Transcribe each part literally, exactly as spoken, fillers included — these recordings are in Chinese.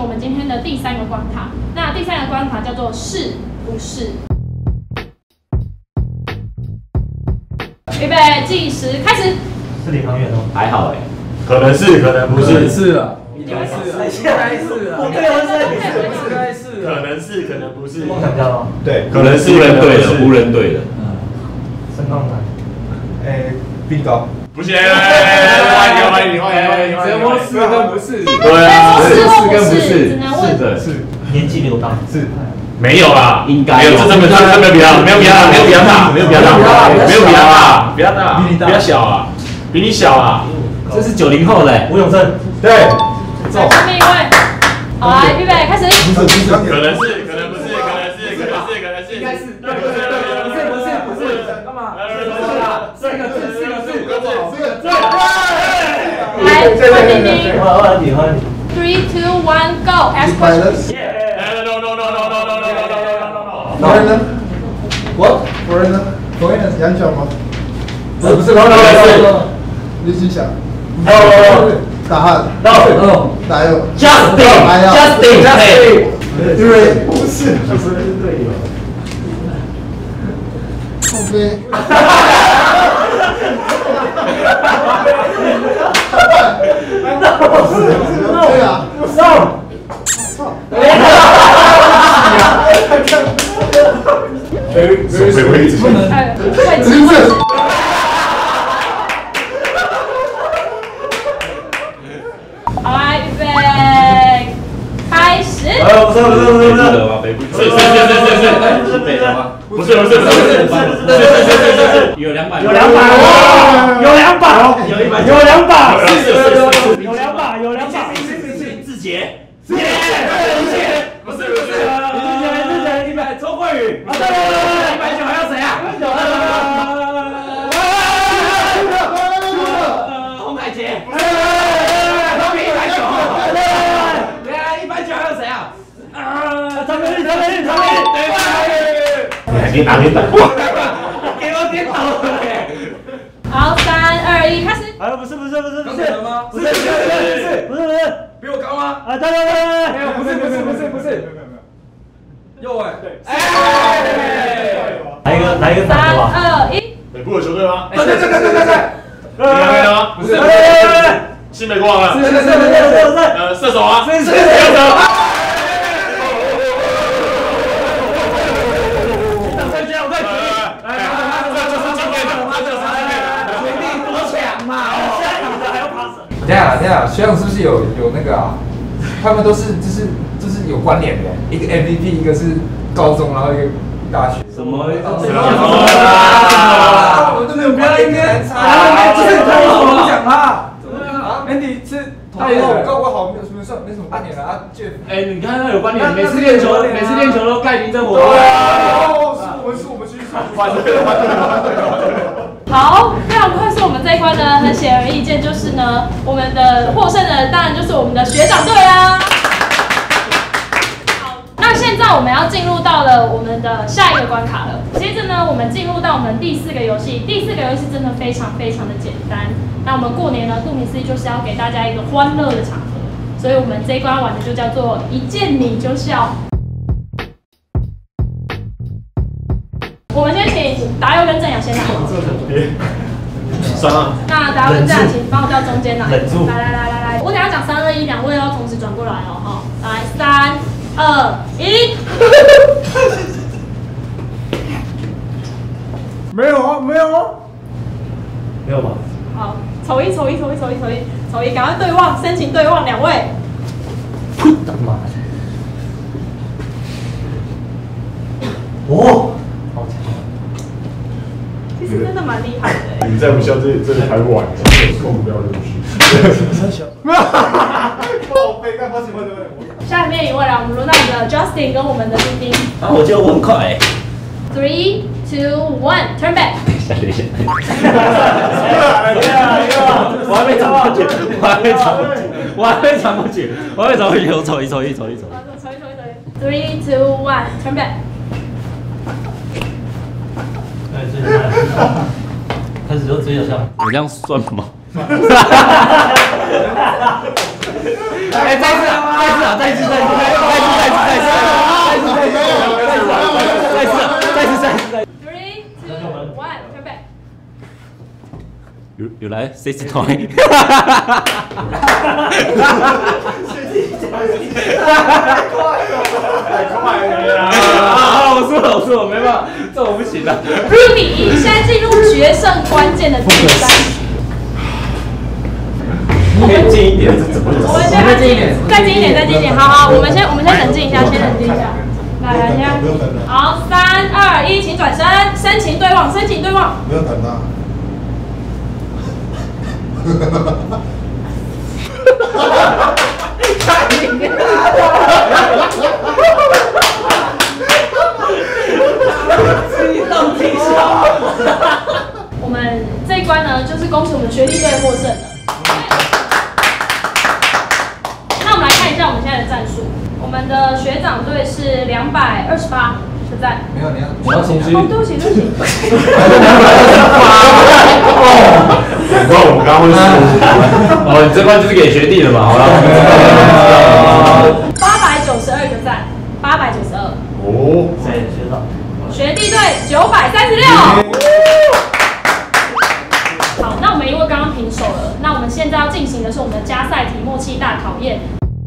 我们今天的第三个关卡。那第三个关卡叫做是不是？预备，计时开始。 是领航员哦， 还好哎， 可能是，可能不是， 是啊，应该是，应该是啊， 我对我是， 应该是， 可能是，可能不是。 梦想家吗？ 对，可能是湖人队的，湖人队的。 嗯，身高男， 哎，比你高。 不行，欢迎欢迎欢迎欢迎欢迎。 怎么是跟不是？ 对啊， 是是跟不是？ 只能问是的， 是年纪流当，是没有啦， 应该没有，这真的这真的不要，没有比他，没有比他大，没有比他大，没有比他大，比他大，比他小啊，比你小啊。 这是九零后的吴永正， 对， 再下面一位，好来，预备开始。 不是不是， 可能是，可能不是，可能是，可能是，可能是，应该是，不是不是不是不是，干嘛？四个字，四个字，四个字，四个字。 来，换丁丁。 换换你换你。 Three, two, one, go. Ask questions. No no no no no no no no no no no no. Foreigner? What? Foreigner? Foreigner 杨绛吗？不是不是， no no no。 李志祥。 哦， 答案。 no， 哪有 Justin，Justin， 因为不是， 不是队友。 后边。对啊， 上。 手背位置。 哎，位置位置。好来，预备，开始。 呃，不是不是不是不是， 北部是是是是是是， 是北的吗？ 不是不是不是不是是是是有两把， 有两把，有两把， 有一把， 有两把， 是是是是有两把，有两把， 志杰， 不是不是， 志杰，一百，周冠宇，啊对对对，一百九还有谁啊？ 洪凯杰， 他比一百九， 对啊，一百九还有谁啊？ 啊，张美丽，张美丽，张美丽， 你还别打别打， 给我点头了。 好，三二一，开始。 啊，不是不是不是不是吗？ 不是不是不是不是不是， 比我高吗？ 啊对对对对， 没有，不是不是不是不是，右哎，哎， 来一个来一个三反的吧。 二一， 北部的球队吗？ 对对对对对对， 领航员的吗？ 不是， 新美国王啊？ 是是是是是， 呃，射手啊？ 是是是。 等下等下，学长是不是有有那个啊？他们都是就是就是有关联的，一个 M V P， 一个是高中，然后一个大学。 什么？ 我都没有关联，啊，这是他有什么讲啦？怎么样啊 ？Andy 是他也有高过好，没有什么算没什么关联啊。Jeff， 哎，你看他有关联，每次练球，每次练球都盖林真火。 哦，是我们是我们继续说。 换队了换队了换队了换队了。 好，非常快速。我们这一关呢，很显而易见，就是呢，我们的获胜的当然就是我们的学长队啦。好，那现在我们要进入到了我们的下一个关卡了。接着呢，我们进入到我们第四个游戏。第四个游戏真的非常非常的简单。那我们过年呢，顾名思义就是要给大家一个欢乐的场合，所以我们这一关玩的就叫做一见你就笑。我们先请达佑跟郑雅先来。 酸啊！ 那达佑跟郑雅，请帮我到中间来。 忍住。 来来来来来，我等下讲三二一，两位要同时转过来哦，哈。来，三二一。 没有啊，没有啊。 没有吗？ 好，瞅一瞅一瞅一瞅一瞅一瞅一，赶快对望，深情对望，两位。 我的妈！哦。 其实真的蛮厉害的。 你再不笑，这这里还不完，控不掉这东西。 三小。 我背干不行，不行不行。 下面一位啦，我们轮到我们的 Justin 跟我们的丁丁。 啊，我觉得我很快。 Three, two, one, turn back。 等一下。 我还没找到解， 我还没找不解，我还没找不解，我还没找不解，我瞅一瞅一瞅一瞅。 瞅一瞅一瞅一。Three, two, one, turn back。 开始就嘴角笑。 我这样算吗？ 哎，再一次啊，再一次啊，再一次，再一次，再一次，再一次，再一次，再一次，再一次，再一次，再一次。 Three, two, one, turn back。 有有来 six point。 太快了！ 啊，我输了，我输了，没办法，这我不行了。 六比一，现在进入决胜关键的第三局。 可以近一点，这怎么？ 我们先再近一点，再近一点，再近一点。好好，我们先我们先冷静一下，先冷静一下。来来，先。好，三二一，请转身，深情对望，深情对望。 不要等他。 我们这一关呢，就是恭喜我们学弟队获胜了。那我们来看一下我们现在的战术。我们的学长队是两百二十八的赞。 没有，你要我要重新。 哦，对不起，对不起。 难怪我们刚刚会输。哦，你这关就是给学弟的嘛，好了。 八百九十二个赞，八百九十二。 哦， 谁学长？ 学弟队九百三十六。好，那我们因为刚刚平手了，那我们现在要进行的是我们的加赛题默契大考验。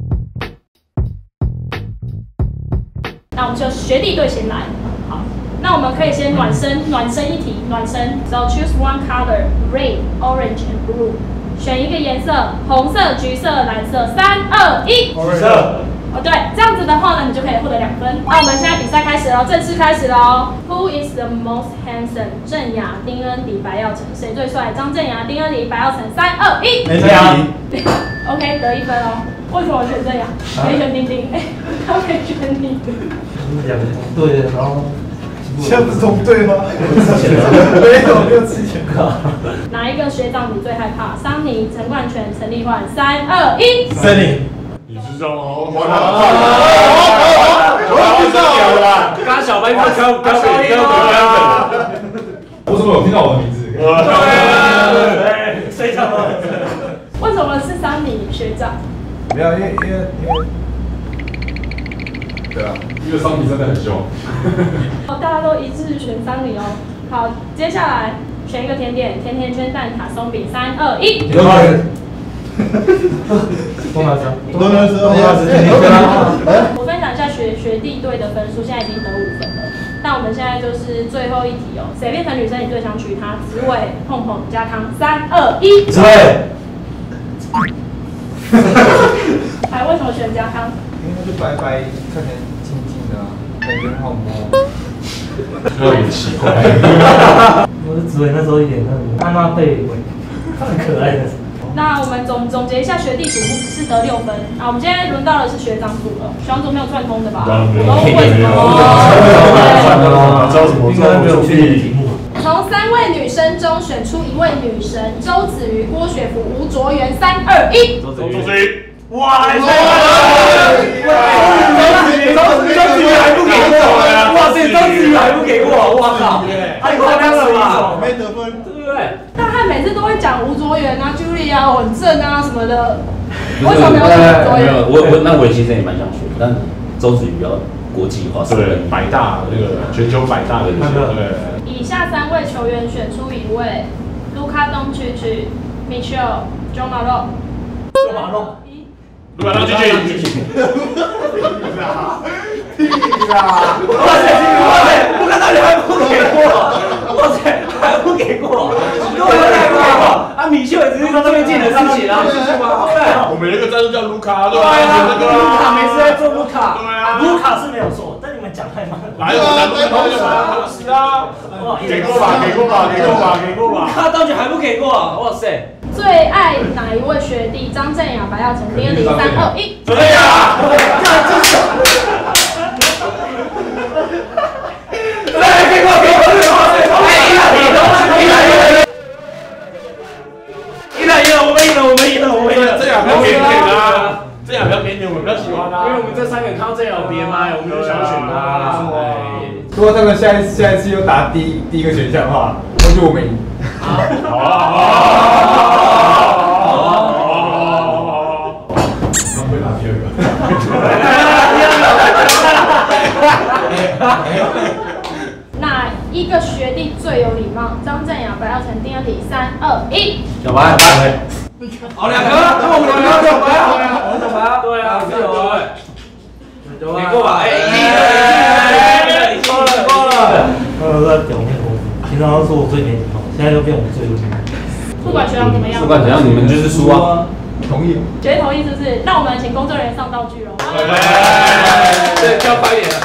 那我们就学弟队先来。好，那我们可以先暖身，暖身一题，暖身。So choose one color, red, orange, and blue。选一个颜色，红色、橘色、蓝色。三、二、一。 橘色。 哦，对，这样子的话呢，你就可以获得两分。那我们现在比赛开始喽，正式开始喽。Who is the most handsome？ 郑雅、丁恩迪、白耀成，谁最帅？张郑雅、丁恩迪、白耀成。三、二、一。 没呀。 OK， 得一分哦。为什么我选郑雅？没选丁丁？哎，他没选你。 两个同队的，然后现在不是同队吗？没有，没有之前。 哪一个学长你最害怕？桑尼、陈冠全、陈立焕。三、二、一。 森林。 你是这哦， 我我知道了。 刚刚小白标标标给标给我怎么有听到我的名字？ 对，谁讲的？ 为什么是桑尼学长？ 没有，因为因为因为，对啊，因为桑尼真的很凶。 哦，大家都一致选桑尼哦。好，接下来选一个甜点，甜甜圈、蛋挞、松饼。三、二、一。 多少人？多少人？ 多人是多人是我分享一下学学弟队的分数，现在已经得五分了。那我们现在就是最后一题哦，谁变成女生你最想娶她？紫伟、碰碰、加康。三、二、一。 紫薇。 还为什么选加康？ 因为他就白白，看起来静静的，感觉很好摸。 有点奇怪。 我是紫薇那时候演那个安娜贝韦，很可爱的。 那我们总总结一下学弟组是得六分，啊，我们今天轮到的是学长组了，学长组没有串通的吧？ 没有， 为什么？ 知道什么？应该没有确定题目。 从三位女生中选出一位女神，周子瑜、郭雪芙、吴卓源。三、二、一。 周子瑜。 哇！ 周子瑜还不给过呀！ 哇塞，周子瑜还不给过，哇靠！太夸张了吧？ 没得分， 对不对？ 但他每次都会讲吴卓源啊、Julie 啊、稳正啊什么的，为什么没有选吴卓源？ 没有，我我那我其实也蛮想选，但周子瑜比较国际化， 对，百大那个全球百大的那个，对。 以下三位球员选出一位：卢卡东区区、Michelle、John Maro。 就马龙。 卢卡东区区。 屁啦！ 哇塞，哇塞，卢卡东区还不给过，哇塞，还不给过，根本就还不给过。啊，米秀也只是从这边进的事情啊，对。 我们有一个战术叫卢卡，对吧？ 卢卡每次在做卢卡， 对啊， 卢卡是没有错，但你们讲太慢了。 哪有难度同时啊？同时啊！给过吧，给过吧，给过吧，给过吧。 他到底还不给过，哇塞！ 最爱哪一位学弟？张镇雅、白耀成。丁恩迪。三、二、一。 对呀！ 来，给过，给过，给过！哎，赢了，赢了，赢了，赢了，赢了，我们赢了，我们赢了，我们赢了。 这样比较腼腆啊，这样比较腼腆，我比较喜欢啊。 因为我们这三个看到这样别麦，我们就想选他。 如果他们下一下一次又答第第一个选项的话，那就我们赢。 好啊，好啊， 他不会打第二个。 哪一个学弟最有礼貌？张镇雅、白耀成，第二题，三二一。 小白，哦，两个，那我们两个小白啊，我们小白啊，对啊，是有哎，你过吧，哎，一，过了过了。 呃，在表面功夫，平常都说我最没礼貌，现在又变我最有礼貌。 不管学长怎么样， 不管怎样，你们就是输啊。 同意。 绝对同意是不是？那我们请工作人员上道具喽。 对，要快一点。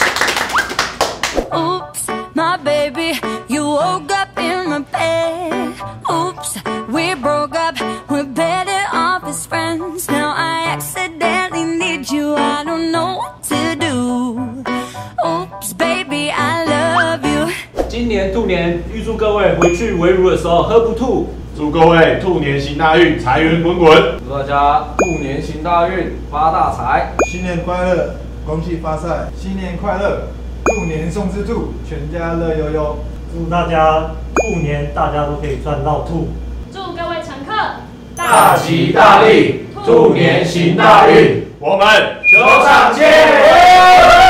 Oops, my baby, you woke up in my bed. Oops, we broke up, we're better off as friends. Now I accidentally need you, I don't know what to do. Oops, baby, I love you. 今年兔年，预祝各位回去围炉的时候喝不吐。 祝各位兔年行大运，财源滚滚。 祝大家兔年行大运，发大财， 新年快乐，恭喜发财，新年快乐，兔年送之兔，全家乐悠悠。 祝大家兔年大家都可以赚到兔。 祝各位乘客大吉大利，兔年行大运。我们球场见。